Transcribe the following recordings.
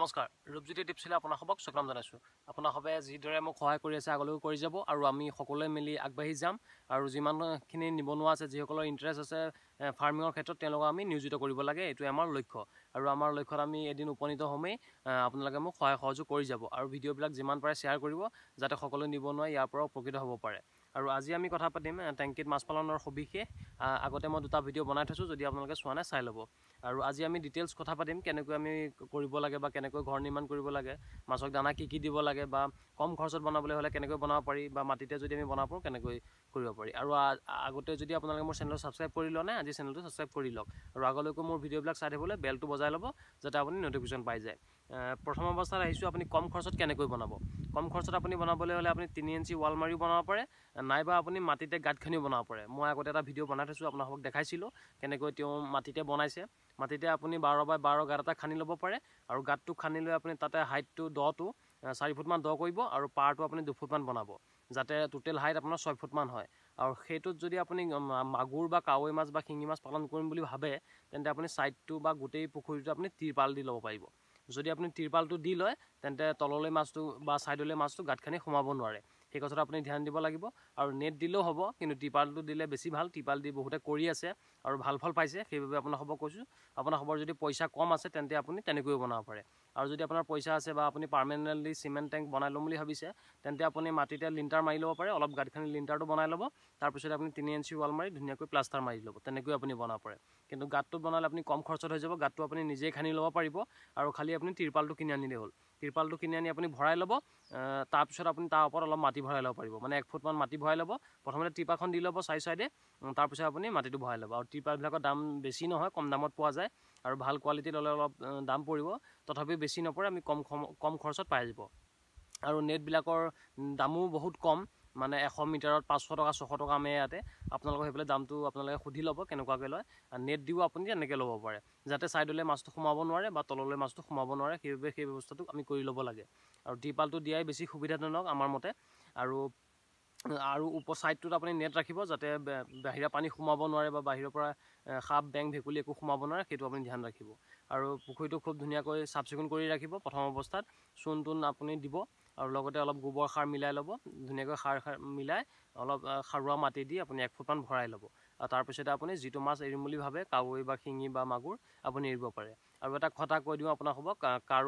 নমস্কাৰ ৰূপজ্যোতি টিপছলৈ আপোনাক সবক স্বাগতম জনাইছোঁ। আপোনাক সবে যিদৰে মোক সহায় কৰি আছে আগলৈও কৰি যাব আৰু আমি সকলোৱে মিলি আগবাঢ়ি যাম আৰু যিমানখিনি নিবনুৱা আছে যিসকলৰ ইণ্টাৰেষ্ট আছে ফাৰ্মিঙৰ ক্ষেত্ৰত তেওঁলোকক আমি নিয়োজিত কৰিব লাগে। এইটোৱে আমাৰ লক্ষ্য আৰু আমাৰ লক্ষ্যত আমি এদিন উপনীত হ'মেই। আপোনালোকে মোক সহায় সহযোগ কৰি যাব আৰু ভিডিঅ'বিলাক যিমান পাৰে শ্বেয়াৰ কৰিব যাতে সকলো নিবনুৱা ইয়াৰ পৰা উপকৃত হ'ব পাৰে। আৰু আজি আমি কথা পাতিম টেংকিত মাছ পালনৰ সবিশেষ। আগতে মই দুটা ভিডিঅ' বনাই থৈছোঁ, যদি আপোনালোকে চোৱা নাই চাই ল'ব। আৰু আজি আমি ডিটেইলছ কথা পাতিম কেনেকৈ আমি কৰিব লাগে বা কেনেকৈ ঘৰ নিৰ্মাণ কৰিব লাগে, মাছক দানা কি দিব লাগে বা কম খৰচত বনাবলৈ হ'লে কেনেকৈ বনাব পাৰি বা মাটিতে যদি আমি বনাব পাৰোঁ কেনেকৈ কৰিব পাৰি। আৰু আগতে যদি আপোনালোকে মোৰ চেনেলটো ছাবস্ক্ৰাইব কৰি লোৱা নাই আজি চেনেলটো ছাবস্ক্ৰাইব কৰি লওক আৰু আগলৈকো মোৰ ভিডিঅ'বিলাক চাই থাকিবলৈ বেলটো বজাই ল'ব যাতে আপুনি ন'টিফিকেশ্যন পাই যায়। প্ৰথম অৱস্থাত আহিছোঁ আপুনি কম খৰচত কেনেকৈ বনাব। কম খৰচত আপুনি বনাবলৈ হ'লে আপুনি 3 ইঞ্চি ৱাল মাৰিও বনাব পাৰে, নাইবা আপুনি মাটিতে গাঁত খান্দিও বনাব পাৰে। মই আগতে এটা ভিডিঅ' বনাই থৈছোঁ, আপোনালোকক দেখাইছিলোঁ কেনেকৈ তেওঁ মাটিতে বনাইছে। মাটিতে আপুনি 12x12 গাঁত এটা খান্দি ল'ব পাৰে আৰু গাঁতটো খান্দি লৈ আপুনি তাতে হাইটটো দটো 4 ফুটমান দ কৰিব আৰু পাৰটো আপুনি 2 ফুটমান বনাব যাতে টোটেল হাইট আপোনাৰ 6 ফুটমান হয়। আৰু সেইটোত যদি আপুনি মাগুৰ বা কাৱৈ মাছ বা শিঙি মাছ পালন কৰিম বুলি ভাবে তেন্তে আপুনি ছাইডটো বা গোটেই পুখুৰীটো আপুনি তিৰপাল দি ল'ব পাৰিব। যদি আপুনি তিৰপালটো দি লয় তেন্তে তললৈ মাছটো বা ছাইডলৈ মাছটো গাঁত খানি সোমাব নোৱাৰে। সেই কথাটো আপুনি ধ্যান দিব লাগিব। আৰু নেট দিলেও হ'ব, কিন্তু তিৰপালটো দিলে বেছি ভাল। তিৰপাল দি বহুতে কৰি আছে আৰু ভাল ফল পাইছে, সেইবাবে আপোনাক হ'ব কৈছোঁ। আপোনাৰ খবৰ যদি পইচা কম আছে তেন্তে আপুনি তেনেকৈও বনাব পাৰে। আৰু যদি আপোনাৰ পইচা আছে বা আপুনি পাৰ্মানেণ্টলি চিমেণ্ট টেংক বনাই ল'ম বুলি ভাবিছে তেন্তে আপুনি মাটিতে লিণ্টাৰ মাৰি ল'ব পাৰে। অলপ গাঁত খানি লিণ্টাৰটো বনাই ল'ব, তাৰপিছত আপুনি 3 ইঞ্চি ৱাল মাৰি ধুনীয়াকৈ প্লাষ্টাৰ মাৰি ল'ব, তেনেকৈ আপুনি বনাব পাৰে। কিন্তু গাঁতটো বনালে আপুনি কম খৰচত হৈ যাব। গাঁতটো আপুনি নিজেই খানি ল'ব পাৰিব আৰু খালি আপুনি তিৰপালটো কিনি আনিলেই হ'ল। তিৰপালটো কিনি আনি আপুনি ভৰাই ল'ব, তাৰপিছত আপুনি তাৰ ওপৰত অলপ মাটি ভৰাই ল'ব পাৰিব, মানে 1 ফুটমান মাটি ভৰাই ল'ব। প্ৰথমতে তিৰপালখন দি ল'ব চাইডে, তাৰপিছত আপুনি মাটিটো ভৰাই ল'ব। আৰু তিৰপালবিলাকৰ দাম বেছি নহয়, কম দামত পোৱা যায় আৰু ভাল কোৱালিটি ল'লে অলপ দাম পৰিব, তথাপিও বেছি নপৰে, আমি কম খৰচত পাই যাব। আৰু নেটবিলাকৰ দামো বহুত কম, মানে 100 মিটাৰত 500 টকা 600 টকা আমি ইয়াতে। আপোনালোকৰ সেইফালে দামটো আপোনালোকে সুধি ল'ব কেনেকুৱাকৈ লয়। নেট দিও আপুনি তেনেকৈ ল'ব পাৰে যাতে ছাইডলৈ মাছটো সোমাব নোৱাৰে বা তললৈ মাছটো সোমাব নোৱাৰে, সেইবাবে সেই ব্যৱস্থাটো আমি কৰি ল'ব লাগে। আৰু তিৰপালটো দিয়াই বেছি সুবিধাজনক আমাৰ মতে। আৰু ছাইডটোত আপুনি নেট ৰাখিব যাতে বাহিৰা পানী সোমাব নোৱাৰে বা বাহিৰৰ পৰা সাপ বেং ভেকুলী একো সোমাব নোৱাৰে, সেইটো আপুনি ধ্যান ৰাখিব। আৰু পুখুৰীটো খুব ধুনীয়াকৈ চাফ চিকুণ কৰি ৰাখিব। প্ৰথম অৱস্থাত চূণ তুণ আপুনি দিব আৰু লগতে অলপ গোবৰ সাৰ মিলাই ল'ব, ধুনীয়াকৈ সাৰ মিলাই অলপ সাৰুৱা মাটি দি আপুনি 1 ফুটমান ভৰাই ল'ব। আৰু তাৰপিছতে আপুনি যিটো মাছ এৰিম বুলি ভাবে, কাৱৈ বা শিঙি বা মাগুৰ, আপুনি এৰিব পাৰে। আৰু এটা কথা কৈ দিওঁ আপোনাক হ'ব,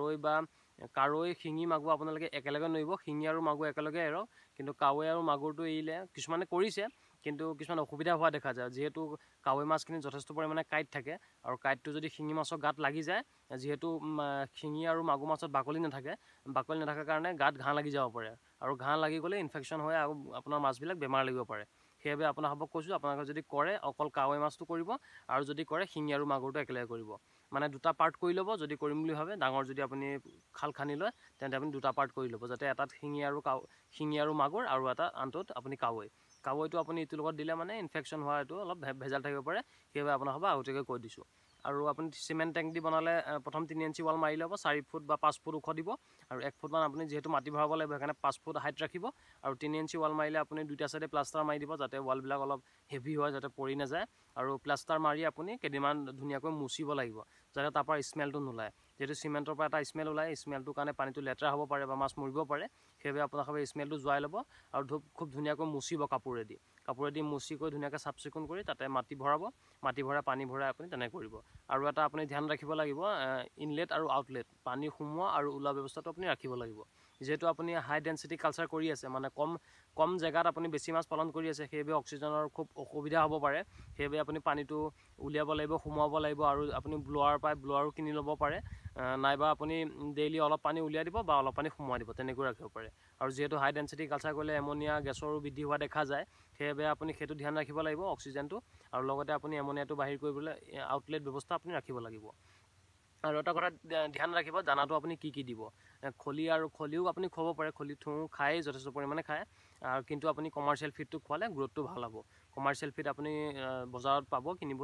কাৱৈ শিঙি মাগুৰ আপোনালোকে একেলগে নেৰিব। শিঙি আৰু মাগুৰ একেলগে এৰক, কিন্তু কাৱৈ আৰু মাগুৰটো এৰিলে কিছুমানে কৰিছে কিন্তু কিছুমান অসুবিধা হোৱা দেখা যায়। যিহেতু কাৱৈ মাছখিনি যথেষ্ট পৰিমাণে কাঁইট থাকে আৰু কাঁইটটো যদি শিঙি মাছৰ গাত লাগি যায়, যিহেতু শিঙি আৰু মাগুৰ মাছত বাকলি নাথাকে কাৰণে গাত ঘাঁ লাগি যাব পাৰে আৰু ঘাঁ লাগি গ'লে ইনফেকশ্যন হয় আৰু আপোনাৰ মাছবিলাক বেমাৰ লাগিব পাৰে। সেইবাবে আপোনাক হ'ব কৈছোঁ, আপোনালোকে যদি কৰে অকল কাৱৈ মাছটো কৰিব আৰু যদি কৰে শিঙি আৰু মাগুৰটো একেলগে কৰিব। মানে দুটা পাৰ্ট কৰি ল'ব যদি কৰিম বুলি ভাবে। ডাঙৰ যদি আপুনি খাল খান্দি লয় তেন্তে আপুনি দুটা পাৰ্ট কৰি ল'ব, যাতে এটাত শিঙি আৰু মাগুৰ আৰু আনটোত আপুনি কাৱৈটো আপুনি ইটোৰ লগত দিলে মানে ইনফেকশ্যন হোৱা এইটো অলপ ভেজাল থাকিব পাৰে, সেইবাবে আপোনাক হ'ব আগতীয়াকৈ কৈ দিছোঁ। আৰু আপুনি চিমেণ্ট টেংক দি বনালে প্ৰথম 3 ইঞ্চি ৱাল মাৰি ল'ব, 4 ফুট বা 5 ফুট ওখ দিব আৰু 1 ফুটমান আপুনি যিহেতু মাটি ভৰাব লাগিব সেইকাৰণে 5 ফুট হাইট ৰাখিব। আৰু 3 ইঞ্চি ৱাল মাৰিলে আপুনি দুইটা চাইডে প্লাষ্টাৰ মাৰি দিব যাতে ৱালবিলাক অলপ হেভি হয়, যাতে পৰি নাযায়। আৰু প্লাষ্টাৰ মাৰি আপুনি কেইদিনমান ধুনীয়াকৈ মুচিব লাগিব যাতে তাৰ পৰা স্মেলটো নোলায়। যিহেতু চিমেণ্টৰ পৰা এটা স্মেল ওলায়, স্মেলটোৰ কাৰণে পানীটো লেতেৰা হ'ব পাৰে বা মাছ মৰিব পাৰে, সেইবাবে আপোনালোকে স্মেলটো যোৱাই ল'ব আৰু খুব ধুনীয়াকৈ মুচিব কাপোৰেদি মুচি কৰি ধুনীয়াকৈ চাফ চিকুণ কৰি তাতে মাটি ভৰাই পানী ভৰাই আপুনি তেনেকৈ কৰিব। আৰু এটা আপুনি ধ্যান ৰাখিব লাগিব, ইনলেট আৰু আউটলেট, পানী সোমোৱা আৰু ওলোৱা ব্যৱস্থাটো আপুনি ৰাখিব লাগিব। যিহেতু আপুনি হাই ডেঞ্চিটি কালচাৰ কৰি আছে, মানে কম জেগাত আপুনি বেছি মাছ পালন কৰি আছে, সেইবাবে অক্সিজেনৰ খুব অসুবিধা হ'ব পাৰে। সেইবাবে আপুনি পানীটো উলিয়াব লাগিব, সোমোৱাব লাগিব আৰু আপুনি ব্লোৱাৰো কিনি ল'ব পাৰে, নাইবা আপুনি ডেইলি অলপ পানী উলিয়াই দিব বা অলপ পানী সোমোৱাই দিব, তেনেকৈ ৰাখিব পাৰে। আৰু যিহেতু হাই ডেঞ্চিটি কালচাৰ কৰিলে এমনিয়া গেছৰো বৃদ্ধি হোৱা দেখা যায়, সেইবাবে আপুনি সেইটো ধ্যান ৰাখিব লাগিব অক্সিজেনটো। আৰু লগতে আপুনি এমনিয়াটো বাহিৰ কৰিবলৈ আউটলেট ব্যৱস্থা আপুনি ৰাখিব লাগিব। আৰু এটা কথা ধ্যান ৰাখিব, দানাটো আপুনি কি দিব। খলিও আপুনি খুৱাব পাৰে, খলি তুঁহ খায়, যথেষ্ট পৰিমাণে খায়, কিন্তু আপুনি কমাৰ্চিয়েল ফিডটো খোৱালে গ্ৰোথটো ভাল হ'ব। কমাৰ্চিয়েল ফিড আপুনি বজাৰত পাব কিনিবলৈ,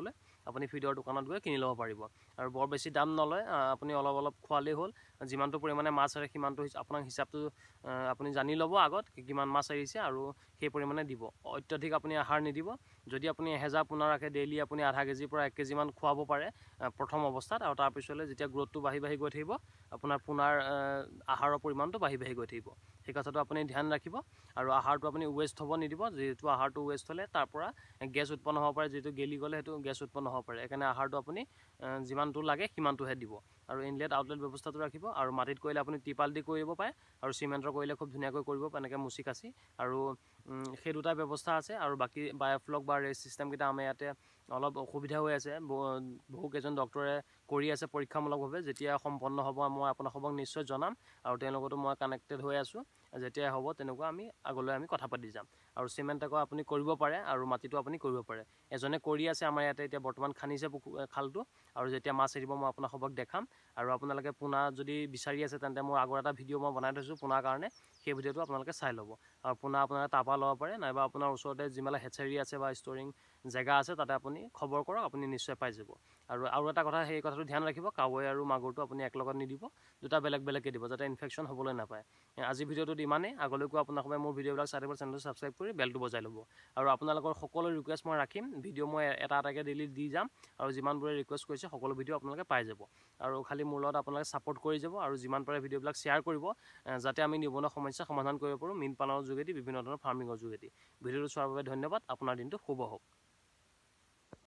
আপুনি ফিডৰ দোকানত গৈ কিনি ল'ব পাৰিব আৰু বৰ বেছি দাম নলয় আপুনি অলপ অলপ খোৱালেই হ'ল যিমানটো পৰিমাণে মাছ এৰে সিমানটো আপোনাক হিচাপটো আপুনি জানি ল'ব আগত কিমান মাছ এৰিছে আৰু সেই পৰিমাণে দিব অত্যাধিক আপুনি আহাৰ নিদিব যদি আপুনি 1000 পোনা ৰাখে ডেইলি আপুনি আধা কেজিৰ পৰা 1 কেজি মান খুৱাব পাৰে প্ৰথম অৱস্থাত আৰু তাৰ পিছলৈ যেতিয়া গ্ৰোথটো বাঢ়ি গৈ থাকিব আপোনাৰ পোনাৰ আহাৰৰ পৰিমাণটো বাঢ়ি গৈ থাকিব সেই কথাটো আপুনি ধ্যান ৰাখিব আৰু আহাৰটো আপুনি ৱেষ্ট হ'ব নিদিব যেহেতু আহাৰটো ৱেষ্ট হ'লে তাৰ পৰা গেছ উৎপন্ন হ'ব পাৰে যেহেতু গেলি গ'লে সেইটো গেছ উৎপন্ন হ'ব পাৰে সেইকাৰণে আহাৰটো আপুনি যিমানটো লাগে সিমানটোহে দিব আৰু ইনলেট আউটলেট ব্যৱস্থাটো ৰাখিব আৰু মাটিত কৰিলে আপুনি টিপাল দি কৰিব পাৰে আৰু চিমেণ্টৰ কৰিলে খুব ধুনীয়াকৈ কৰিব এনেকৈ মুচি কাচি আৰু সেই দুটা ব্যৱস্থা আছে আৰু বাকী বায়'ফ্লক বা ৰেচ চিষ্টেমকেইটা আমাৰ ইয়াতে অলপ অসুবিধা হৈ আছে বহুকেইজন ডক্টৰে কৰি আছে পৰীক্ষামূলকভাৱে যেতিয়া সম্পন্ন হ'ব মই আপোনালোকক নিশ্চয় জনাম আৰু তেওঁলোকতো মই কানেক্টেড হৈ আছোঁ যেতিয়া হ'ব তেনেকুৱা আমি আগলৈ আমি কথা পাতি যাম আৰু চিমেণ্ট আকৌ আপুনি কৰিব পাৰে আৰু মাটিটো আপুনি কৰিব পাৰে এজনে কৰি আছে আমাৰ ইয়াতে এতিয়া বৰ্তমান খান্দিছে খালটো আৰু যেতিয়া মাছ এৰিব মই আপোনালোকক দেখাম আৰু আপোনালোকে পোনা যদি বিচাৰি আছে তেন্তে মোৰ আগৰ এটা ভিডিঅ' মই বনাই থৈছোঁ পোনাৰ কাৰণে সেই ভিডিঅ'টো আপোনালোকে চাই ল'ব আৰু পোনা আপোনালোকে তাৰপৰা ল'ব পাৰে নাইবা আপোনাৰ ওচৰতে যিমান হেচাৰী আছে বা ষ্টৰিং জেগা আছে তাতে আপুনি খবৰ কৰক আপুনি নিশ্চয় পাই যাব আৰু এটা কথা সেই কথাটো ধ্যান ৰাখিব কাৱৈ আৰু মাগুৰটো আপুনি একেলগত নিদিব দুটা বেলেগকৈ দিব যাতে ইনফেকশ্যন হ'বলৈ নাপায় আজি ভিডিঅ'টোত ইমানেই আগলৈকো আপোনালোকে মোৰ ভিডিঅ'বিলাক চাই থাকিব চেনেলটো ছাবস্ক্ৰাইব কৰি বেলটো বজাই ল'ব আৰু আপোনালোকৰ সকলো ৰিকুৱেষ্ট মই ৰাখিম ভিডিঅ' মই এটা এটাকৈ ডেইলি দি যাম আৰু যিমানবোৰে ৰিকুৱেষ্ট কৰিছে সকলো ভিডিঅ' আপোনালোকে পাই যাব আৰু খালি মোৰ লগত আপোনালোকে ছাপোৰ্ট কৰি যাব আৰু যিমান পাৰে ভিডিঅ'বিলাক শ্বেয়াৰ কৰিব যাতে আমি নিবনুৱা সমস্যা সমাধান কৰিব পাৰোঁ মীন পালনৰ যোগেদি বিভিন্ন ধৰণৰ ফাৰ্মিঙৰ যোগেদি ভিডিঅ'টো চোৱাৰ বাবে ধন্যবাদ আপোনাৰ দিনটো শুভ হওক